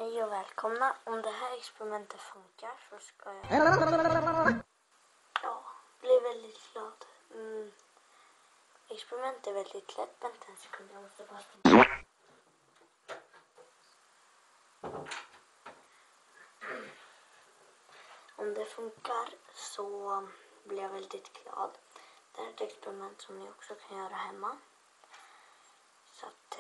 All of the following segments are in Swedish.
Hej och välkomna. Om det här experimentet funkar så ska jag bli väldigt glad. Experimentet är väldigt lätt. Vänta en sekund, jag måste bara stå. Om det funkar så blir jag väldigt glad. Det här är ett experiment som ni också kan göra hemma. Så att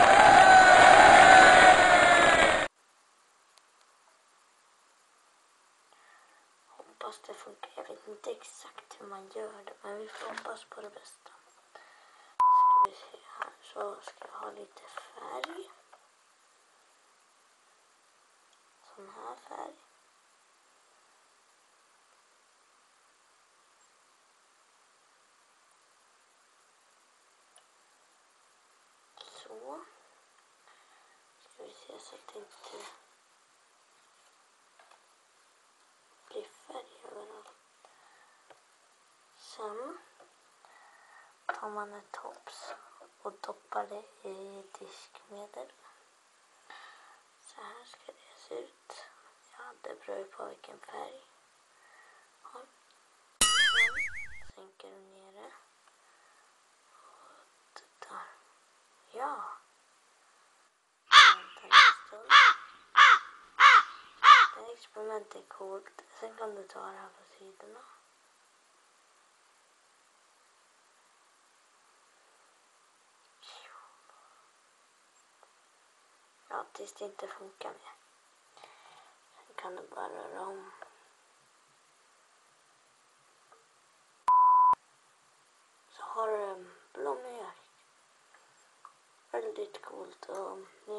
hoppas det funkar. Jag vet inte exakt hur man gör det, men vi får hoppas på det bästa. Ska vi se här, så ska jag ha lite färg. Sån här färg. Så. Ska vi se så att det inte blir färg överallt. Sen tar man ett tops och doppar det i diskmedel. Så här ska det se ut. Ja, det beror på vilken färg. Ja. Sen sänker du ner det. Och det där. Ja. Vänta en stund. Det här experimentet är coolt. Sen kan du ta det här på sidorna. Ja, tills det inte funkar mer. Sen kan du bara röra om. Så har du en blommig. Väldigt coolt och ni